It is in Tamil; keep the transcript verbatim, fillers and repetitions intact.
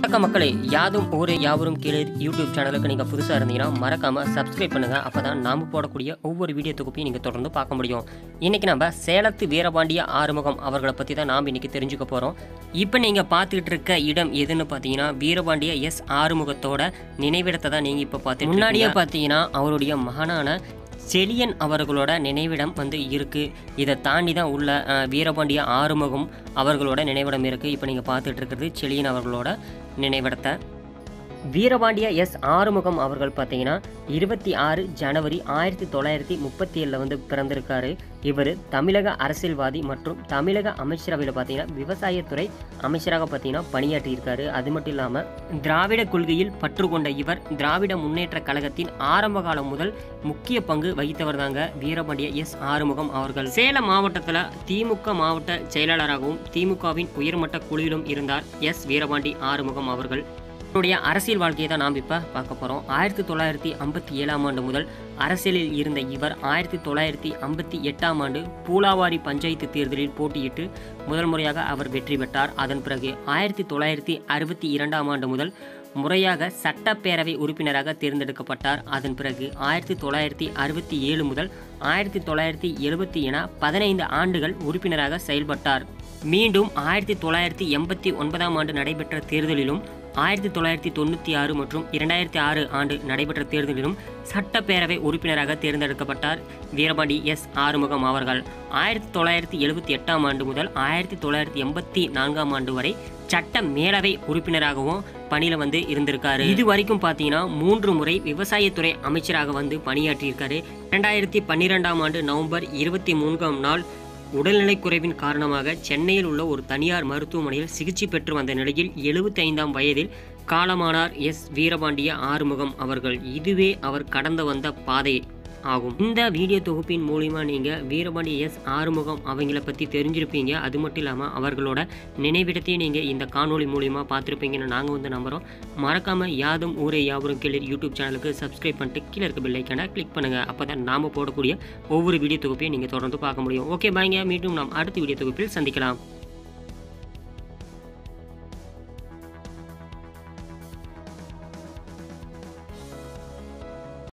வணக்கம் மக்களே, யாதும் ஊரே யாவரும் கீழே யூடியூப் சேனலுக்கு நீங்கள் புதுசாக இருந்தீங்கன்னா மறக்காமல் சப்ஸ்கிரைப் பண்ணுங்கள். அப்போ தான் நாம் போடக்கூடிய ஒவ்வொரு வீடியோ தொகுப்பையும் நீங்கள் தொடர்ந்து பார்க்க முடியும். இன்றைக்கி நம்ம சேலத்து வீரபாண்டிய ஆறுமுகம் அவர்களை பற்றி தான் நாம் இன்றைக்கி தெரிஞ்சுக்க போகிறோம். இப்போ நீங்கள் பார்த்துக்கிட்டு இருக்க இடம் எதுன்னு பார்த்தீங்கன்னா வீரபாண்டிய எஸ் ஆறுமுகத்தோட நினைவிடத்தை தான் நீங்கள் இப்போ பார்த்து முன்னாடியே பார்த்தீங்கன்னா அவருடைய மகனான செழியன் அவர்களோட நினைவிடம் வந்து இருக்குது. இதை தாண்டி தான் உள்ள வீரபாண்டிய ஆறுமுகம் அவர்களோட நினைவிடம் இருக்குது. இப்போ நீங்கள் பார்த்துட்டு இருக்கிறது செழியன் அவர்களோட நினைவிடத்தை. வீரபாண்டிய எஸ் ஆறுமுகம் அவர்கள் பார்த்தீங்கன்னா இருபத்தி ஆறு ஜனவரி ஆயிரத்தி தொள்ளாயிரத்தி முப்பத்தி ஏழில் வந்து பிறந்திருக்காரு. இவர் தமிழக அரசியல்வாதி மற்றும் தமிழக அமைச்சரவையில் பார்த்தீங்கன்னா விவசாயத்துறை அமைச்சராக பார்த்தீங்கன்னா பணியாற்றியிருக்காரு. அது மட்டும் இல்லாமல் திராவிட கொள்கையில் பற்று கொண்ட இவர் திராவிட முன்னேற்ற கழகத்தின் ஆரம்ப காலம் முதல் முக்கிய பங்கு வகித்தவர் தாங்க வீரபாண்டிய எஸ் ஆறுமுகம் அவர்கள். சேலம் மாவட்டத்தில் திமுக மாவட்ட செயலாளராகவும் திமுகவின் உயர்மட்ட குழுவிலும் இருந்தார் எஸ் வீரபாண்டி ஆறுமுகம் அவர்கள். அவருடைய அரசியல் வாழ்க்கையை தான் நாம் இப்போ பார்க்க போகிறோம். ஆயிரத்தி தொள்ளாயிரத்தி ஐம்பத்தி ஏழாம் ஆண்டு முதல் அரசியலில் இருந்த இவர் ஆயிரத்தி தொள்ளாயிரத்தி ஐம்பத்தி எட்டாம் ஆண்டு பூலாவாரி பஞ்சாயத்து தேர்தலில் போட்டியிட்டு முதல் முறையாக அவர் வெற்றி பெற்றார். அதன் பிறகு ஆயிரத்தி தொள்ளாயிரத்தி அறுபத்தி இரண்டாம் ஆண்டு முதல் முறையாக சட்டப்பேரவை உறுப்பினராக தேர்ந்தெடுக்கப்பட்டார். அதன் பிறகு ஆயிரத்தி தொள்ளாயிரத்தி அறுபத்தி ஏழு முதல் ஆயிரத்தி தொள்ளாயிரத்தி எழுபத்தி என பதினைந்து ஆண்டுகள் உறுப்பினராக செயல்பட்டார். மீண்டும் ஆயிரத்தி தொள்ளாயிரத்தி எண்பத்தி ஒன்பதாம் ஆண்டு நடைபெற்ற தேர்தலிலும் ஆயிரத்தி தொள்ளாயிரத்தி தொண்ணூற்றி ஆறு மற்றும் இரண்டாயிரத்தி ஆறு ஆண்டு நடைபெற்ற தேர்தலிலும் சட்டப்பேரவை உறுப்பினராக தேர்ந்தெடுக்கப்பட்டார் வீரபாண்டி எஸ் ஆறுமுகம் அவர்கள். ஆயிரத்தி தொள்ளாயிரத்தி எழுபத்தி எட்டாம் ஆண்டு முதல் ஆயிரத்தி தொள்ளாயிரத்தி எண்பத்தி நான்காம் ஆண்டு வரை சட்ட மேலவை உறுப்பினராகவும் பணியில் வந்து இருந்திருக்காரு. இது வரைக்கும் பார்த்தீங்கன்னா மூன்று முறை விவசாயத்துறை அமைச்சராக வந்து பணியாற்றியிருக்காரு. இரண்டாயிரத்தி பன்னிரெண்டாம் ஆண்டு நவம்பர் இருபத்தி மூன்றாம் நாள் உடல்நலைக் குறைவின் காரணமாக சென்னையில் உள்ள ஒரு தனியார் மருத்துவமனையில் சிகிச்சை பெற்று வந்த நிலையில் எழுபத்தி ஐந்தாம் வயதில் காலமானார் எஸ் வீரபாண்டிய ஆறுமுகம் அவர்கள். இதுவே அவர் கடந்து வந்த பாதை ஆகும். இந்த வீடியோ தொகுப்பின் மூலிமா நீங்கள் வீரபாண்டிய எஸ் ஆறுமுகம் அவங்கள பற்றி தெரிஞ்சிருப்பீங்க. அது மட்டும் இல்லாமல் அவர்களோட நினைவிடத்தையும் நீங்கள் இந்த காணொலி மூலிமா பார்த்துருப்பீங்கன்னு நாங்கள் வந்து நம்புகிறோம். மறக்காமல் யாதும் ஊரே யாவரும் கீழே யூடியூப் சேனலுக்கு சப்ஸ்கிரைப் பண்ணிட்டு கீழே இருக்க பெல் ஐக்கானை கிளிக் பண்ணுங்கள். அப்போ தான் நாம் போடக்கூடிய ஒவ்வொரு வீடியோ தொகுப்பையும் நீங்கள் தொடர்ந்து பார்க்க முடியும். ஓகே பாய்ங்க, மீண்டும் நாம் அடுத்த வீடியோ தொகுப்பில் சந்திக்கலாம்.